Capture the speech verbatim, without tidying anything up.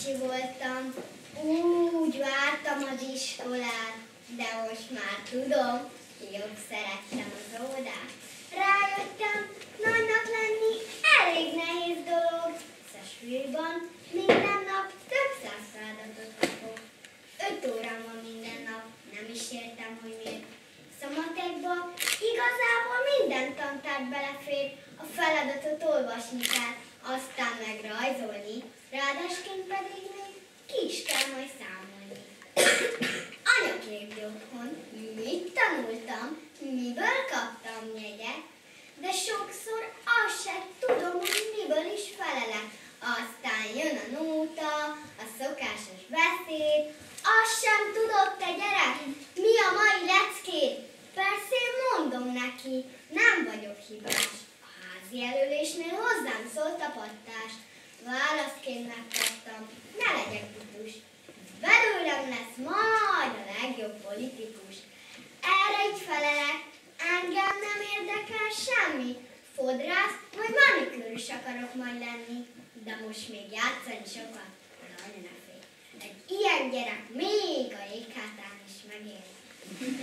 kicsi voltam, úgy vártam az iskolát, de most már tudom, jobb szerettem az óvodát. Rájöttem, nagynak lenni elég nehéz dolog, szes főban minden nap több száz feladatot kapok. Öt órám van minden nap, nem is értem, hogy miért. Szamatekba igazából minden tantárgy belefér, a feladatot olvasni kell, aztán meg rajzolni, ráadásként pedig még ki is kell majd számolni. Anyaképzi otthon, mit tanultam, miből kaptam jegyet, de sokszor azt sem tudom, hogy miből is felelek. Aztán jön a nóta, a szokásos beszéd, azt sem tudod, te gyerek, mi a mai leckét? Persze én mondom neki, nem vagyok hibás. A házi jelölésnél hozzám szólt a pattás. Válaszként megkaptam, ne legyek butus. Belőlem lesz majd a legjobb politikus. Erre így felelek, engem nem érdekel semmi. Fodrász vagy manikűrös akarok majd lenni, de most még játszani sokat, de anya ne félj. Egy ilyen gyerek még a jéghátán is megél.